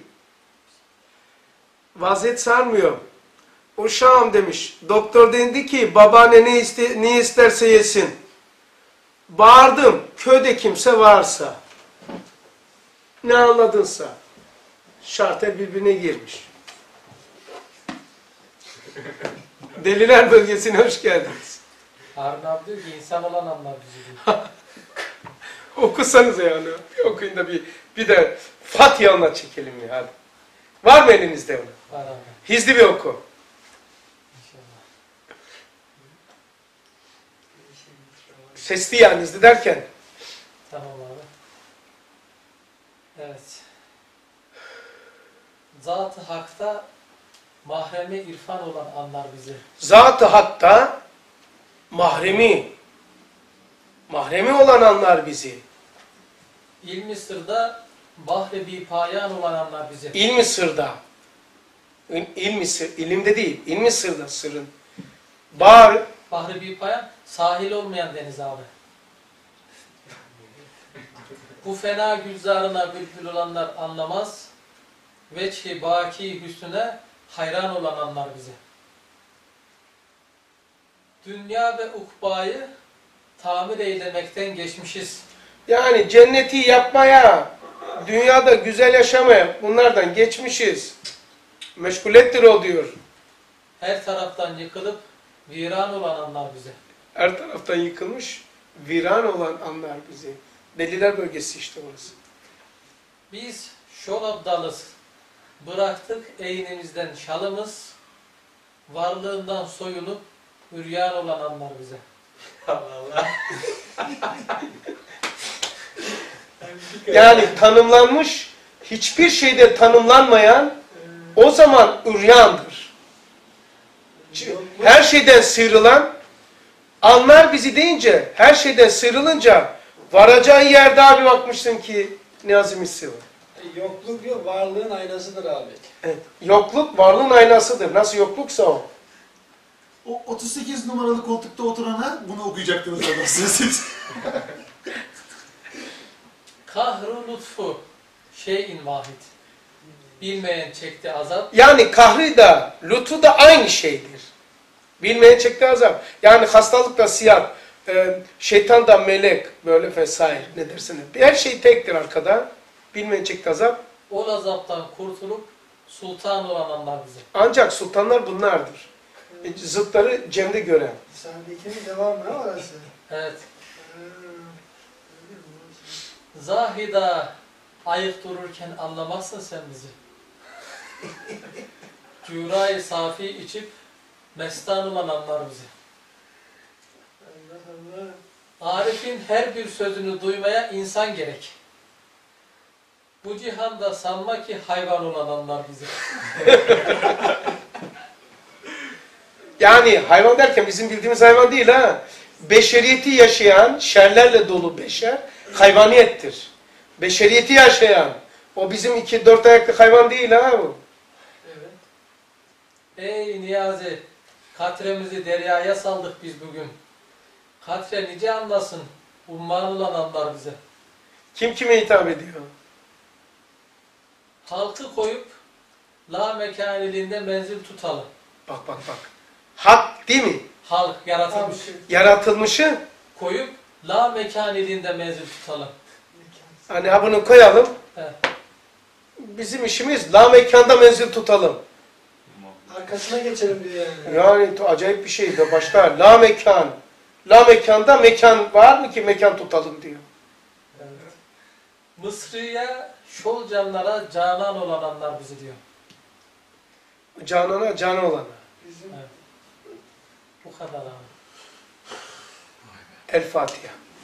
Vaziyet sarmıyor. Uşağım demiş. Doktor dedi ki babaanne ne, iste, ne isterse yesin. Bağırdım. Köyde kimse varsa. Ne anladınsa. Şartel birbirine girmiş. Deliler bölgesine hoş geldiniz. Harun abi diyor ki insan olan anlar bizi diyor. Okusanız yani. Bir okuyun da bir, bir de Fatiha'na çekelim ya. Hadi. Var mı elinizde onu? Var abi. Hizli bir oku. İnşallah. Sesli yani hizli derken. Tamam abi. Evet. Zat-ı Hak'ta mahremi irfan olan anlar bizi. Zat-ı Hak'ta mahremi, mahremi olan anlar bizi. İlmi sırda bahri bir payan olan anlar bizi. İlmi sırda. İl- İlmi sır, ilimde değil, ilmi sırda, sırrın. Bağır, Bahri bir payan sahil olmayan deniz abi. Bu fena gülzarına bülbül olanlar anlamaz. Veçhi baki hüsnüne hayran olan anlar bizi. Dünya ve ukbayı tamir eylemekten geçmişiz. yani cenneti yapmaya, dünyada güzel yaşamaya bunlardan geçmişiz. Meşgulettir o diyor. Her taraftan yıkılıp viran olan anlar bizi. Her taraftan yıkılmış, viran olan anlar bizi. Deliler bölgesi işte orası. Biz şol abdalız. Bıraktık eynimizden şalımız. Varlığından soyunup üryan olan anlar bize. Allah Allah. Yani tanımlanmış, hiçbir şeyde tanımlanmayan o zaman üryandır. Her şeyden sıyrılan, anlar bizi deyince, her şeyden sıyrılınca varacağın yerde abi bakmışsın ki ne azimisi var. Yokluk diyor, varlığın aynasıdır abi. Evet. Yokluk varlığın aynasıdır. Nasıl yokluksa o. O otuz sekiz numaralı koltukta oturana bunu okuyacaktınız orada siz. Kahru lütfu şeyin vahid. Bilmeyen çekti azap. Yani kahri da, lütfu da aynı şeydir. Bilmeyen çekti azap. Yani hastalık da siyah, e, şeytan da melek, böyle vesaire ne dersin. Her şey tektir arkada. Bilmeyen çekti azap. O azaptan kurtulup sultan olan anlar bizi. Ancak sultanlar bunlardır. E, Zıtları Cem'de gören. Sendekinin devamı ne orası? Evet. Ha, öyle mi orası? Zahida ayık dururken anlamazsın sen bizi. Cürayı safi içip mestan olan anlar bizi. Allah Allah. Arif'in her bir sözünü duymaya insan gerek. Bu cihanda sanma ki hayvan olan anlar bizi. Yani hayvan derken bizim bildiğimiz hayvan değil ha. beşeriyeti yaşayan, şerlerle dolu beşer, hayvaniyettir. Beşeriyeti yaşayan, o bizim iki dört ayaklı hayvan değil ha bu. Evet. Ey Niyazi, katremizi deryaya saldık biz bugün. Katre nice anlasın, umman olan anlar bize. Kim kime hitap ediyor? Halkı koyup la mekaniliğinde menzil tutalım. Bak bak bak. Hak değil mi? Halk yaratılmış. Yaratılmışı, Koyup la mekaniliğinde menzil tutalım. hani ha bunu koyalım. He. Bizim işimiz la mekanda menzil tutalım. Arkasına geçelim diyor yani. Yani acayip bir şey de başka. La mekan. La mekanda mekan var mı ki mekan tutalım diyor. Evet. Mısri'ye, şolcanlara canan olanlar bizi diyor. Canana canı olana. Bizim Evet. Bu kadar abi. El Fatiha.